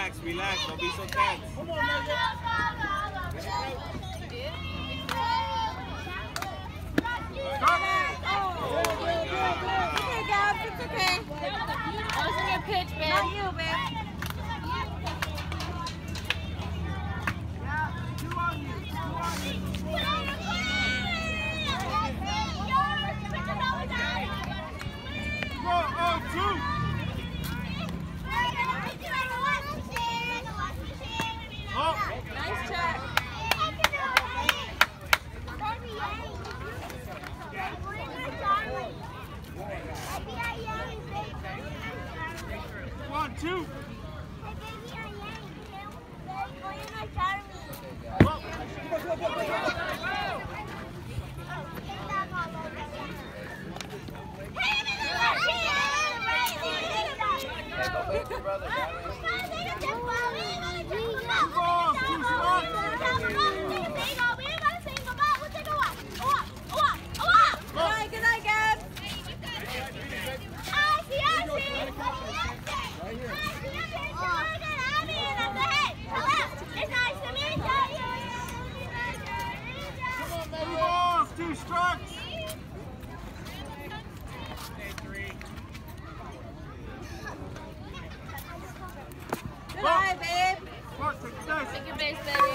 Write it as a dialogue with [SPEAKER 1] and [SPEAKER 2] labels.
[SPEAKER 1] Relax, relax. Don't be so tense. Come on, man.
[SPEAKER 2] Okay, Gabs, it's okay. That wasn't your pitch, babe. Not you, babe. Nice check.
[SPEAKER 1] One, two.
[SPEAKER 2] Good night, Gabs.
[SPEAKER 1] Two strikes.
[SPEAKER 2] Good night, babe.
[SPEAKER 1] Take your base,
[SPEAKER 2] Take your base, baby.